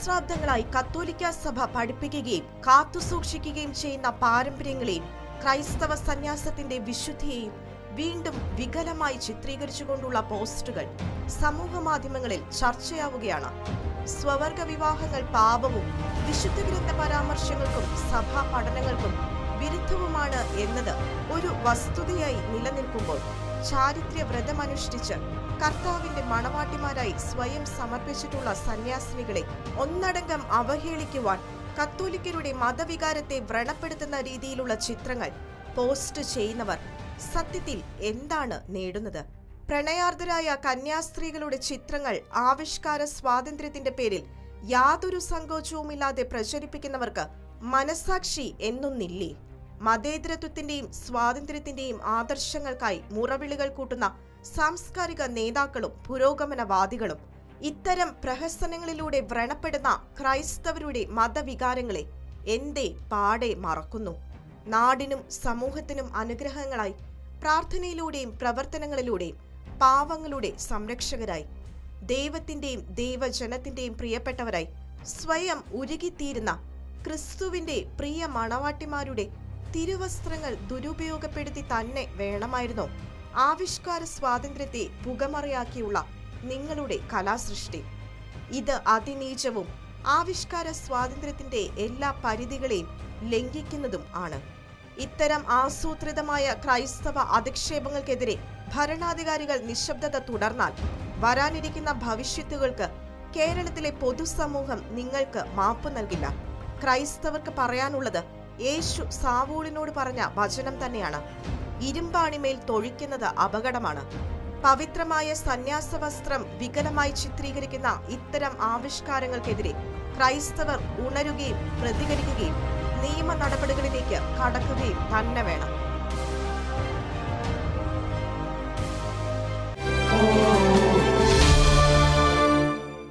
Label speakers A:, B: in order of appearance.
A: സഹസ്രാബ്ദങ്ങളായി കത്തോലിക്ക സഭ പഠിപ്പിക്കുകയും കാത്തുസൂക്ഷിക്കുകയും ചെയ്യുന്ന പാരമ്പര്യങ്ങളെയും ക്രൈസ്തവ സന്യാസത്തിന്റെ വിശുദ്ധിയെയും വീണ്ടും വികലമായി ചിത്രീകരിച്ചുകൊണ്ടുള്ള പോസ്റ്റുകൾ സമൂഹമാധ്യമങ്ങളിൽ ചർച്ചയാവുകയാണ്. സ്വവർഗ വിവാഹങ്ങൾ പാപവും വിശുദ്ധ ഗ്രന്ഥ പരാമർശങ്ങൾക്കും സഭാ പഠനങ്ങൾക്കും വിരുദ്ധവുമാണ് എന്നത് ഒരു വസ്തുതയായി നിലനിൽക്കുമ്പോൾ ചാരിത്ര്യ വ്രതമനുഷ്ഠിച്ച് കർത്താവിന്റെ മണവാട്ടിമാരായി സ്വയം സമർപ്പിച്ചിട്ടുള്ള സന്യാസിനികളെ ഒന്നടങ്കം അവഹേളിക്കുവാൻ കത്തോലിക്കരുടെ മതവികാരത്തെ വ്രണപ്പെടുത്തുന്ന രീതിയിലുള്ള ചിത്രങ്ങൾ പോസ്റ്റ് ചെയ്യുന്നവർ സത്യത്തിൽ എന്താണ് നേടുന്നത്? പ്രണയാർദ്ധരായ കന്യാസ്ത്രീകളുടെ ചിത്രങ്ങൾ ആവിഷ്കാര സ്വാതന്ത്ര്യത്തിന്റെ പേരിൽ യാതൊരു സങ്കോചവുമില്ലാതെ പ്രചരിപ്പിക്കുന്നവർക്ക് മനസാക്ഷി എന്നൊന്നില്ലേ? മതേതരത്വത്തിന്റെയും സ്വാതന്ത്ര്യത്തിന്റെയും ആദർശങ്ങൾക്കായി മുറവിളികൾ കൂട്ടുന്ന സാംസ്കാരിക നേതാക്കളും പുരോഗമനവാദികളും ഇത്തരം പ്രഹസനങ്ങളിലൂടെ വ്രണപ്പെടുന്ന ക്രൈസ്തവരുടെ മതവികാരങ്ങളെ എന്തേ പാടെ മറക്കുന്നു? നാടിനും സമൂഹത്തിനും അനുഗ്രഹങ്ങളായി പ്രാർത്ഥനയിലൂടെയും പ്രവർത്തനങ്ങളിലൂടെയും പാവങ്ങളുടെ സംരക്ഷകരായി ദൈവത്തിന്റെയും ദൈവജനത്തിന്റെയും പ്രിയപ്പെട്ടവരായി സ്വയം ഉരുകിത്തീരുന്ന ക്രിസ്തുവിന്റെ പ്രിയ മണവാട്ടിമാരുടെ തിരുവസ്ത്രങ്ങൾ ദുരുപയോഗപ്പെടുത്തി തന്നെ വേണമായിരുന്നോ ആവിഷ്കാര സ്വാതന്ത്ര്യത്തെ പുകമറയാക്കിയുള്ള നിങ്ങളുടെ കലാസൃഷ്ടി? ഇത് അതിനീചവും ആവിഷ്കാര സ്വാതന്ത്ര്യത്തിന്റെ എല്ലാ പരിധികളെയും ലംഘിക്കുന്നതും ആണ്. ഇത്തരം ആസൂത്രിതമായ ക്രൈസ്തവ അധിക്ഷേപങ്ങൾക്കെതിരെ ഭരണാധികാരികൾ നിശബ്ദത തുടർന്നാൽ വരാനിരിക്കുന്ന ഭവിഷ്യത്തുകൾക്ക് കേരളത്തിലെ പൊതുസമൂഹം നിങ്ങൾക്ക് മാപ്പ് നൽകില്ല. ക്രൈസ്തവർക്ക് പറയാനുള്ളത് യേശു സാവൂളിനോട് പറഞ്ഞ വചനം തന്നെയാണ്: ഇരുമ്പാണിമേൽ തൊഴിക്കുന്നത് അപകടമാണ്. പവിത്രമായ സന്യാസവസ്ത്രം വികലമായി ചിത്രീകരിക്കുന്ന ഇത്തരം ആവിഷ്കാരങ്ങൾക്കെതിരെ ക്രൈസ്തവർ ഉണരുകയും പ്രതികരിക്കുകയും നിയമ നടപടികളിലേക്ക് കടക്കുകയും തന്നെ വേണം.